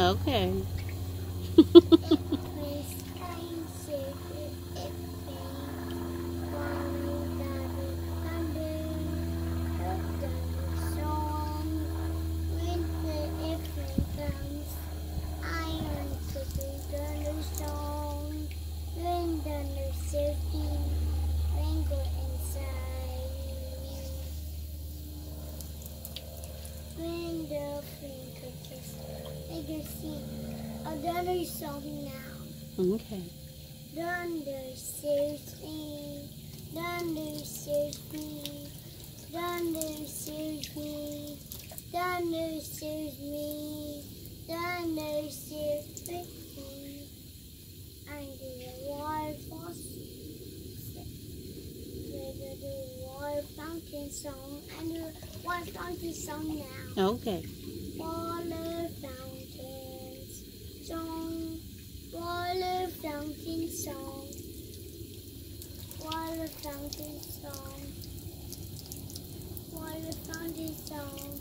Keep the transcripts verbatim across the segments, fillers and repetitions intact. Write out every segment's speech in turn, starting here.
Okay. Another song now. Okay. Thunder serves me. Thunder serves me. Thunder serves me. Thunder serves me. Thunder serves me. Under the waterfall, with the water fountain song. Under water fountain song now. Okay. Water fountains song. Water fountain song. Water fountain song. Water fountain song.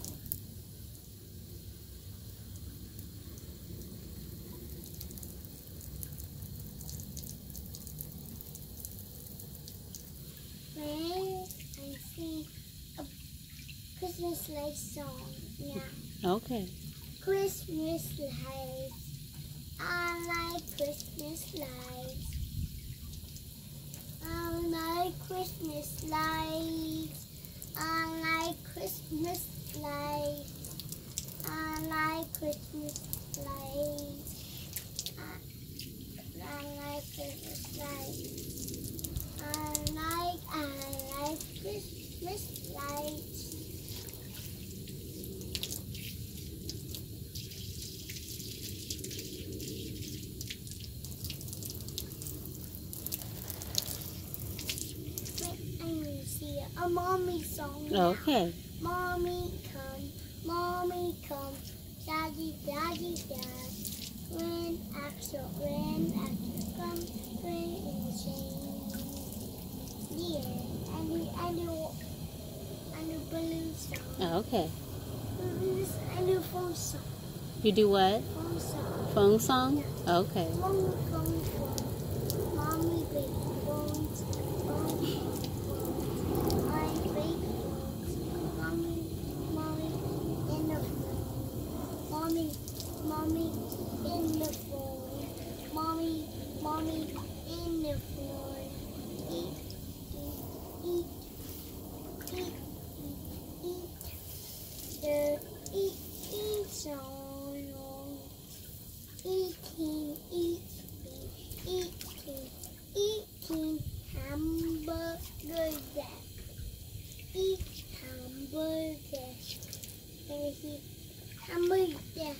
When I sing a Christmas light song now. Okay. Christmas lights. I like Christmas lights. I like Christmas lights. I like Christmas lights. I like Christmas lights. I, I like Christmas lights. I like, I like Christmas lights. A mommy song now. Okay. Mommy come, mommy come, daddy, daddy, dad. When Axel, when Axel come, when in the chain. Yeah, and the and the and the balloon song. Okay. And the phone song. You do what? Phone song. Phone song? Yeah. Okay. Phone, phone, phone. Mommy, baby, phones, phone. Mommy, mommy in the phone. Mommy, mommy in the phone. Eat, eat, eat, eat, eat, eat. The eat, eat song. Eating, eating, eating, eating hamburger. Eat hamburger. And he hamburger.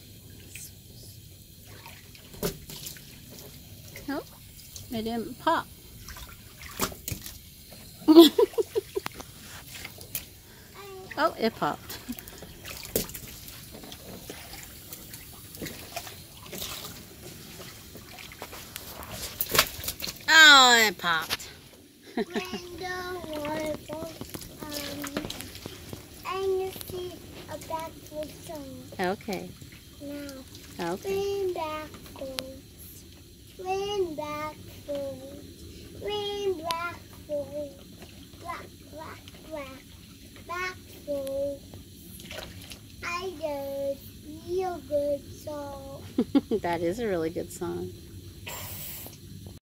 Oh, it didn't pop. Oh, it popped. Oh, it popped. When the water goes, um, and you see a backward song. Okay. Now, Okay. when backwards, when backwards, when backwards, back, back, back, backwards. I just feel good song. That is a really good song.